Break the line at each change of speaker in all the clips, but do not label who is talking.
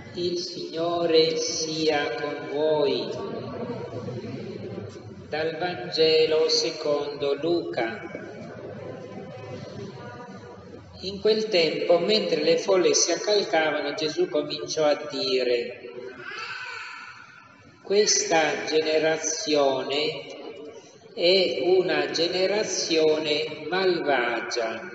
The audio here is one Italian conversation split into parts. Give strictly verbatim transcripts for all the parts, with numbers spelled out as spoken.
Il Signore sia con voi. Dal Vangelo secondo Luca. In quel tempo, mentre le folle si accalcavano, Gesù cominciò a dire: questa generazione è una generazione malvagia.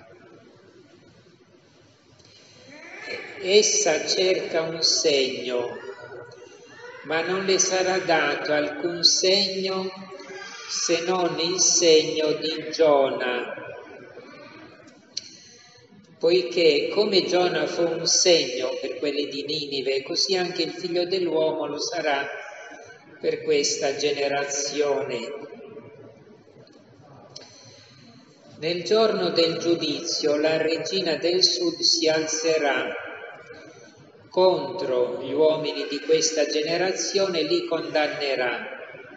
Essa cerca un segno, ma non le sarà dato alcun segno se non il segno di Giona. Poiché come Giona fu un segno per quelli di Ninive, così anche il Figlio dell'uomo lo sarà per questa generazione. Nel giorno del giudizio la regina del sud si alzerà contro gli uomini di questa generazione e li condannerà,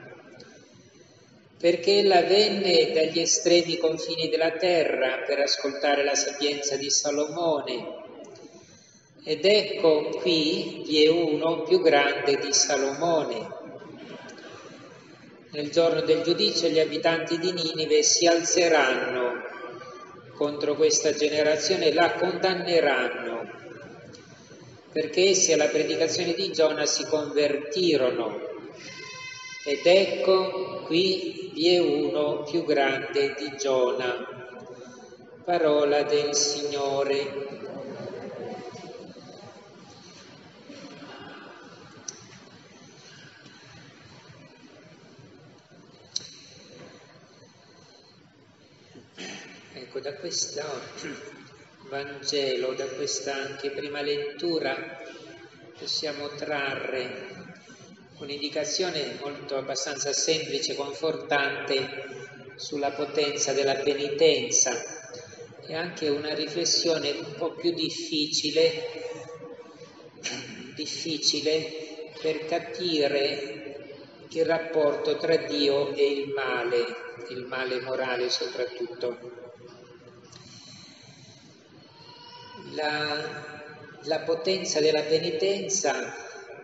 perché ella venne dagli estremi confini della terra per ascoltare la sapienza di Salomone, ed ecco qui vi è uno più grande di Salomone. Nel giorno del giudizio gli abitanti di Ninive si alzeranno contro questa generazione e la condanneranno, perché essi alla predicazione di Giona si convertirono. Ed ecco qui vi è uno più grande di Giona. Parola del Signore. Ecco, da questo Vangelo, da questa anche prima lettura, possiamo trarre un'indicazione molto abbastanza semplice, confortante sulla potenza della penitenza e anche una riflessione un po' più difficile, difficile per capire il rapporto tra Dio e il male, il male morale soprattutto. La, la potenza della penitenza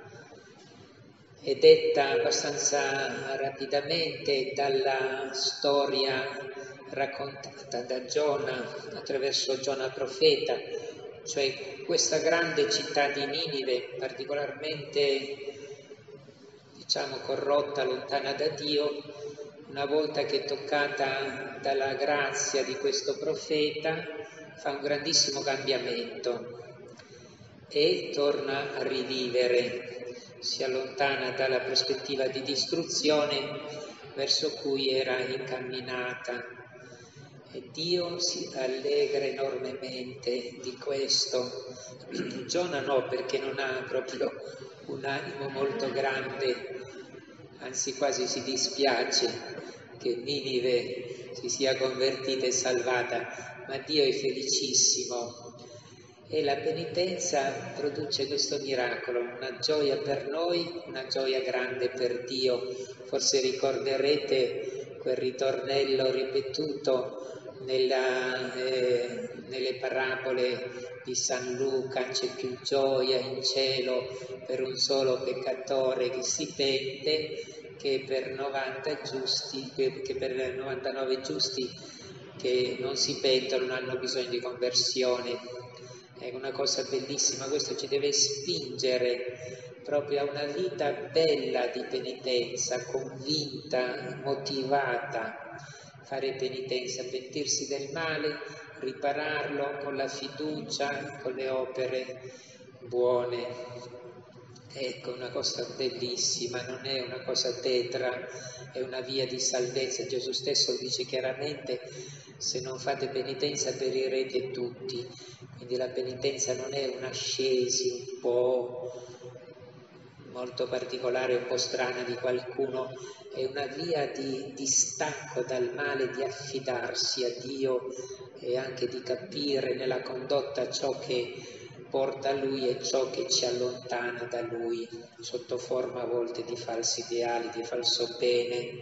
è detta abbastanza rapidamente dalla storia raccontata da Giona attraverso Giona profeta, cioè questa grande città di Ninive, particolarmente diciamo corrotta, lontana da Dio, una volta che è toccata dalla grazia di questo profeta, fa un grandissimo cambiamento e torna a rivivere, si allontana dalla prospettiva di distruzione verso cui era incamminata. E Dio si allegra enormemente di questo. Giona no, perché non ha proprio un animo molto grande, anzi quasi si dispiace che Ninive si sia convertita e salvata, ma Dio è felicissimo. E la penitenza produce questo miracolo, una gioia per noi, una gioia grande per Dio. Forse ricorderete quel ritornello ripetuto nella, eh, nelle parabole di San Luca: c'è più gioia in cielo per un solo peccatore che si pente che per novanta giusti, che, che per novantanove giusti che non si pentono, non hanno bisogno di conversione. È una cosa bellissima, questo ci deve spingere proprio a una vita bella di penitenza, convinta, motivata. Fare penitenza, pentirsi del male, ripararlo con la fiducia, con le opere buone. Ecco, una cosa bellissima, non è una cosa tetra, è una via di salvezza. Gesù stesso dice chiaramente: se non fate penitenza perirete tutti. Quindi la penitenza non è un'ascesi un po' molto particolare, un po' strana di qualcuno, è una via di distacco dal male, di affidarsi a Dio e anche di capire nella condotta ciò che porta a Lui e ciò che ci allontana da Lui, sotto forma a volte di falsi ideali, di falso bene.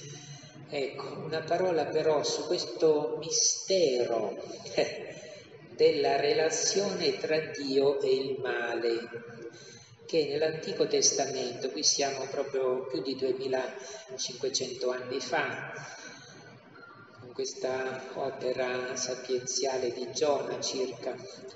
Ecco, una parola però su questo mistero della relazione tra Dio e il male, che nell'Antico Testamento, qui siamo proprio più di duemilacinquecento anni fa, con questa opera sapienziale di Giona circa,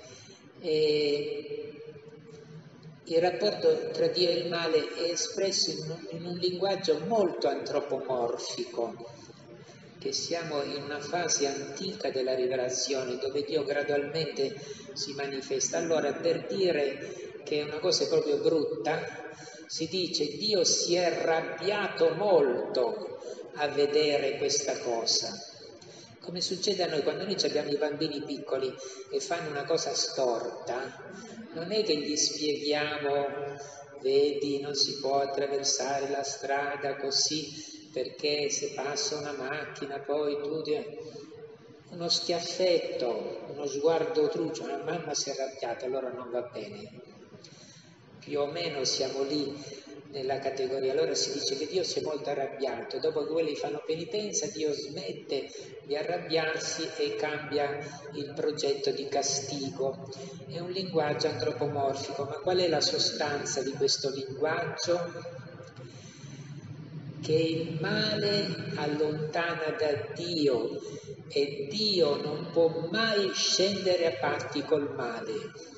e il rapporto tra Dio e il male è espresso in un, in un linguaggio molto antropomorfico, che siamo in una fase antica della rivelazione dove Dio gradualmente si manifesta. Allora, per dire che una cosa è proprio brutta, si dice Dio si è arrabbiato molto a vedere questa cosa. Come succede a noi quando noi abbiamo i bambini piccoli e fanno una cosa storta, non è che gli spieghiamo, vedi, non si può attraversare la strada così, perché se passa una macchina poi tu... Uno schiaffetto, uno sguardo truce, una mamma si è arrabbiata, allora non va bene. Più o meno siamo lì nella categoria. Allora si dice che Dio si è molto arrabbiato, dopo che quelli fanno penitenza Dio smette di arrabbiarsi e cambia il progetto di castigo. È un linguaggio antropomorfico, ma qual è la sostanza di questo linguaggio? Che il male allontana da Dio e Dio non può mai scendere a patti col male.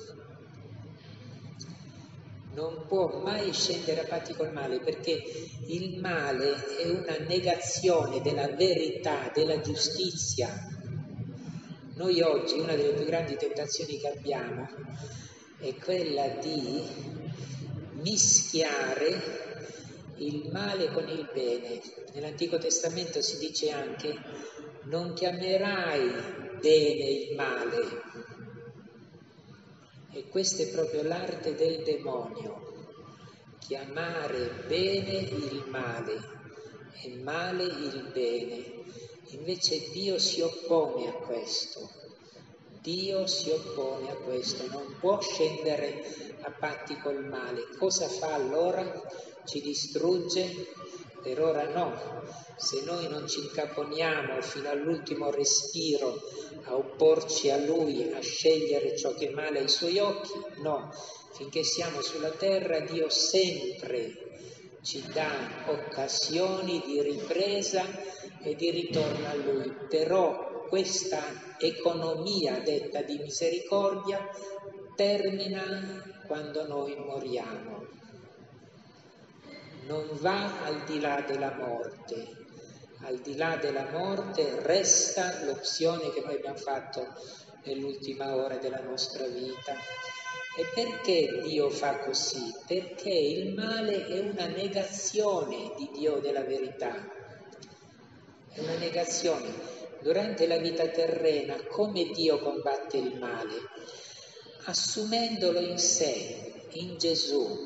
Non può mai scendere a patti col male, perché il male è una negazione della verità, della giustizia. Noi oggi una delle più grandi tentazioni che abbiamo è quella di mischiare il male con il bene. Nell'Antico Testamento si dice anche: non chiamerai bene il male. E questa è proprio l'arte del demonio, chiamare bene il male e male il bene. Invece Dio si oppone a questo. Dio si oppone a questo, non può scendere a patti col male. Cosa fa allora? Ci distrugge? Per ora no. Se noi non ci incaponiamo fino all'ultimo respiro a opporci a Lui, a scegliere ciò che è male ai Suoi occhi, no. Finché siamo sulla terra Dio sempre ci dà occasioni di ripresa e di ritorno a Lui. Però questa economia detta di misericordia termina quando noi moriamo. Non va al di là della morte. Al di là della morte resta l'opzione che noi abbiamo fatto nell'ultima ora della nostra vita. E perché Dio fa così? Perché il male è una negazione di Dio della verità. È una negazione. Durante la vita terrena, come Dio combatte il male? Assumendolo in sé, in Gesù.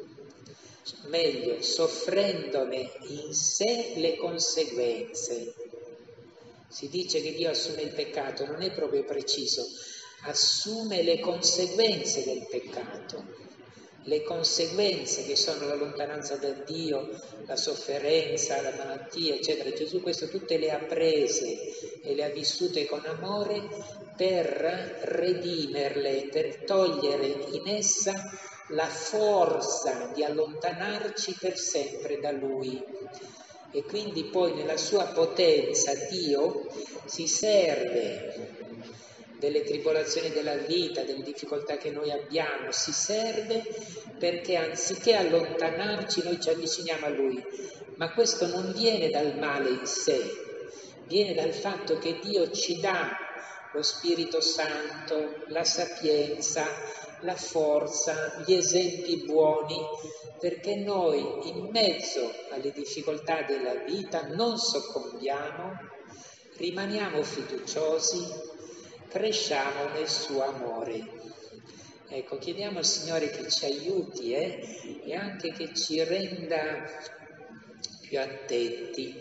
Meglio, soffrendone in sé le conseguenze. Si dice che Dio assume il peccato, non è proprio preciso, assume le conseguenze del peccato, le conseguenze che sono la lontananza da Dio, la sofferenza, la malattia, eccetera. Gesù questo tutte le ha prese e le ha vissute con amore per redimerle, per togliere in essa la forza di allontanarci per sempre da Lui. E quindi poi nella sua potenza Dio si serve delle tribolazioni della vita, delle difficoltà che noi abbiamo, si serve perché anziché allontanarci noi ci avviciniamo a Lui. Ma questo non viene dal male in sé, viene dal fatto che Dio ci dà lo Spirito Santo, la sapienza, la forza, gli esempi buoni, perché noi in mezzo alle difficoltà della vita non soccombiamo, rimaniamo fiduciosi, cresciamo nel suo amore. Ecco, chiediamo al Signore che ci aiuti eh, e anche che ci renda più attenti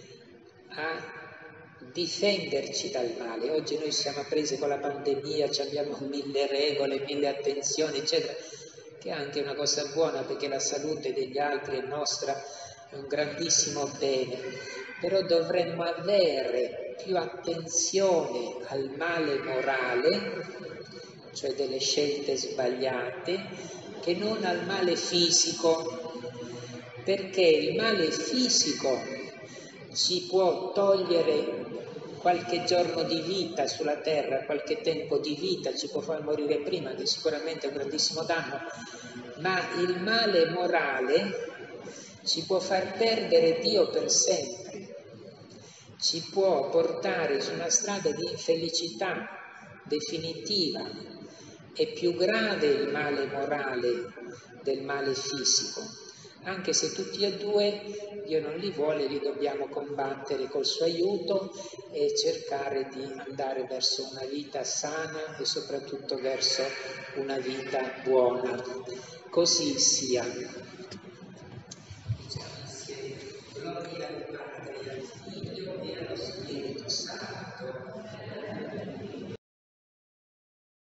a difenderci dal male. Oggi noi siamo presi con la pandemia, abbiamo mille regole, mille attenzioni, eccetera, che è anche una cosa buona perché la salute degli altri e nostra è un grandissimo bene, però dovremmo avere più attenzione al male morale, cioè delle scelte sbagliate, che non al male fisico, perché il male fisico ci può togliere qualche giorno di vita sulla terra, qualche tempo di vita, ci può far morire prima, che sicuramente è un grandissimo danno, ma il male morale ci può far perdere Dio per sempre, ci può portare su una strada di infelicità definitiva. È più grave il male morale del male fisico, anche se tutti e due Dio non li vuole, li dobbiamo combattere col suo aiuto e cercare di andare verso una vita sana e soprattutto verso una vita buona. Così sia.